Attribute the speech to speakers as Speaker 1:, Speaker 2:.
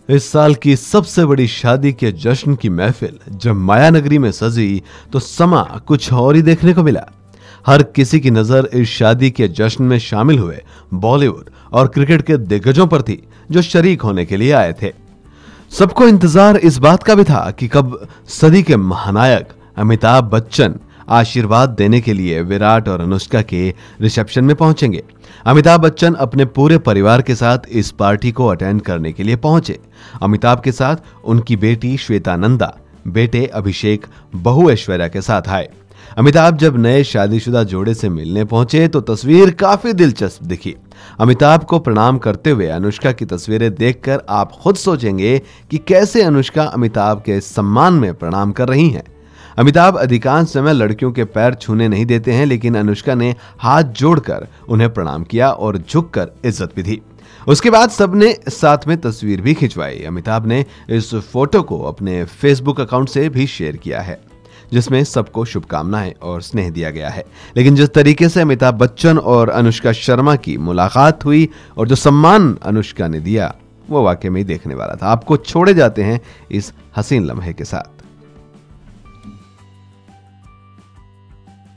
Speaker 1: इस साल की सबसे बड़ी शादी के जश्न की महफिल जब माया नगरी में सजी तो समा कुछ और ही देखने को मिला। हर किसी की नजर इस शादी के जश्न में शामिल हुए बॉलीवुड और क्रिकेट के दिग्गजों पर थी जो शरीक होने के लिए आए थे। सबको इंतजार इस बात का भी था कि कब सदी के महानायक अमिताभ बच्चन आशीर्वाद देने के लिए विराट और अनुष्का के रिसेप्शन में पहुंचेंगे। अमिताभ बच्चन अपने पूरे परिवार के साथ इस पार्टी को अटेंड करने के लिए पहुंचे। अमिताभ के साथ उनकी बेटी श्वेता नंदा, बेटे अभिषेक, बहू ऐश्वर्या के साथ आए। अमिताभ जब नए शादीशुदा जोड़े से मिलने पहुंचे तो तस्वीर काफी दिलचस्प दिखी। अमिताभ को प्रणाम करते हुए अनुष्का की तस्वीरें देखकर आप खुद सोचेंगे कि कैसे अनुष्का अमिताभ के सम्मान में प्रणाम कर रही हैं। अमिताभ अधिकांश समय लड़कियों के पैर छूने नहीं देते हैं, लेकिन अनुष्का ने हाथ जोड़कर उन्हें प्रणाम किया और झुककर इज्जत भी दी। उसके बाद सबने साथ में तस्वीर भी खिंचवाई। अमिताभ ने इस फोटो को अपने फेसबुक अकाउंट से भी शेयर किया है, जिसमें सबको शुभकामनाएं और स्नेह दिया गया है। लेकिन जिस तरीके से अमिताभ बच्चन और अनुष्का शर्मा की मुलाकात हुई और जो सम्मान अनुष्का ने दिया, वो वाकई में देखने वाला था। आपको छोड़े जाते हैं इस हसीन लम्हे के साथ।